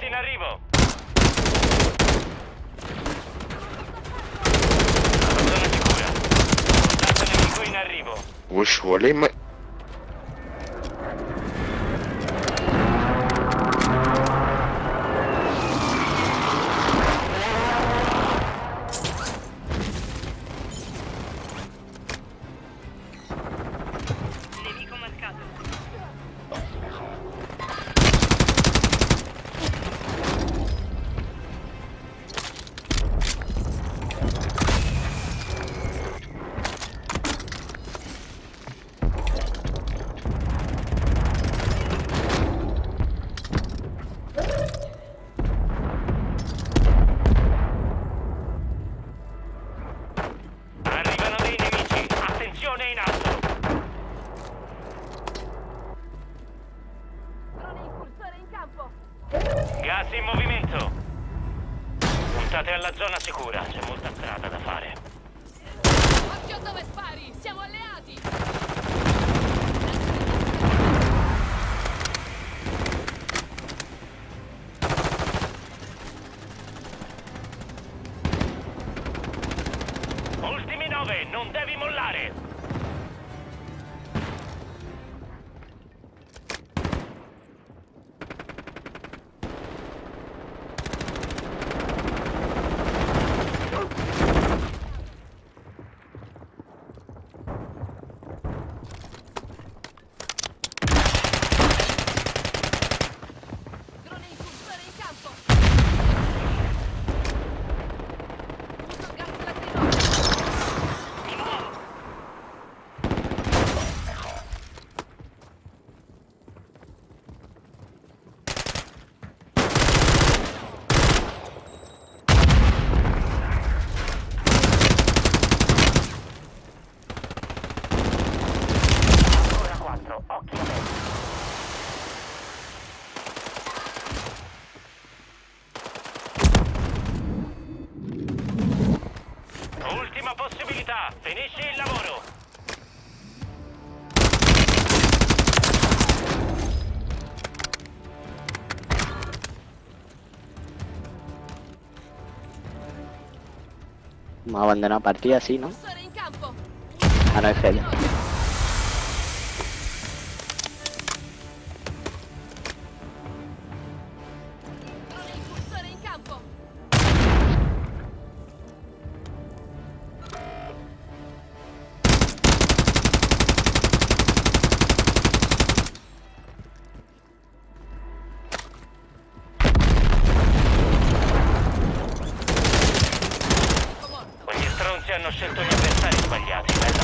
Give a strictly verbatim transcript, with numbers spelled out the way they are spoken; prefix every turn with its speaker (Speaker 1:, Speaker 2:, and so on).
Speaker 1: in arrivo. La zona sicura. Contatto nemico in arrivo.
Speaker 2: وش
Speaker 1: Nemico marcato. Arrivano dei nemici. Attenzione in alto.
Speaker 3: Drone incursore in campo.
Speaker 1: Gas in movimento. Puntate alla zona sicura, c'è molta strada da fare.
Speaker 3: Occhio dove spari, siamo alleati.
Speaker 1: Ultimi nove, non devi mollare.
Speaker 3: Drone incursore in campo. Uso gas lacrimoso.
Speaker 1: Mi muovo. Ancora quattro, occhio a me. Ultima possibilità, finisci il lavoro.
Speaker 4: Vamos a abandonar partida así, ¿no?
Speaker 3: Incursore in campo.
Speaker 4: Ah, no, es Fede.
Speaker 3: Drone incursore in campo.
Speaker 1: Quegli stronzi hanno scelto gli avversari sbagliati.